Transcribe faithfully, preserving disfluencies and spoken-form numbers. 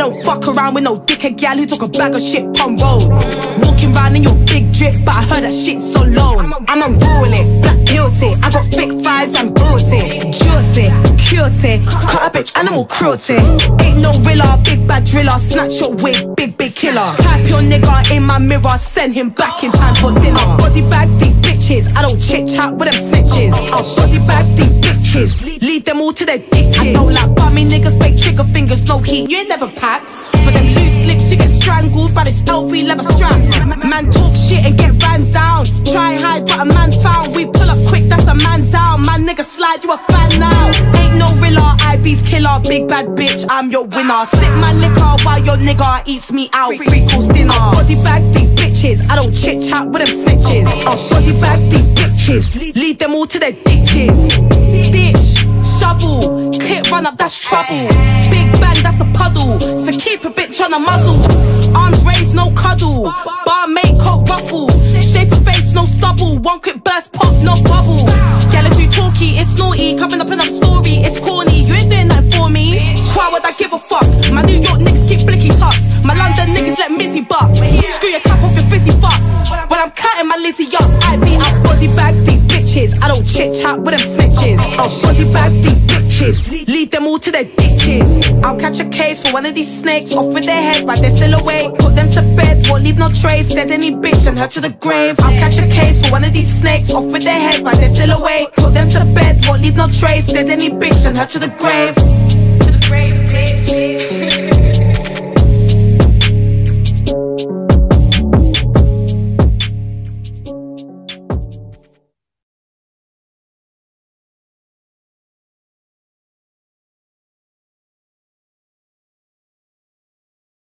don't fuck around with no dickhead gal who took a bag of shit pun road. Walking round in your big drip, but I heard that shit's on loan. I'm unruly, black guilty. I got thick thighs and booty. Juicy, cutie, cut a bitch, animal cruelty. Ain't no rilla, big bad driller. Snatch your wig, big big killer. Type your nigga in my mirror, send him back in time for dinner. I body bag these bitches, I don't chit chat with them snitches. I body bag these bitches, lead them all to their ditches. I don't like bummy niggas, fake trigger fingers, no heat. You ain't never packed. For them loose lips, you get strangled by this L V leather strap. Man talk shit and get ran down. Try hide, but a man found. We pull up quick, that's a man down. Man nigga slide, you a fan now. Ain't no rilla, I V's killer, big bad bitch, I'm your winner. Sip my liquor while your nigga eats me out. Free course dinner. I body bag these bitches, I don't chit chat with them snitches. I body bag these bitches, lead them all to their ditches. Ditch, shovel, clip run up, that's trouble. Big bang, that's a puddle. So keep a bitch on the muzzle. Arms raised, no cuddle. Bar make coat ruffle. Shape of face, no stubble. One quick burst, pop, no bubble. Gala too talky, it's naughty. Covering up another story, it's corny. You ain't doing that for me. Why would I give a fuck? My New York niggas keep blicky tucks. My London niggas let Mizzy buck. Screw your cap off your fizzy fucks. When I'm cutting my Lizzie up, I be out body bag these bitches. I don't chit chat with them snitches. I'll body bag these bitches, lead them all to their ditches. I'll catch a case for one of these snakes, off with their head while they're still awake. Put them to bed, won't leave no trace. Dead any bitch and her to the grave. I'll catch a case for one of these snakes, off with their head while they're still awake. Put them to bed, won't leave no trace. Dead any bitch and her to the grave. To the grave.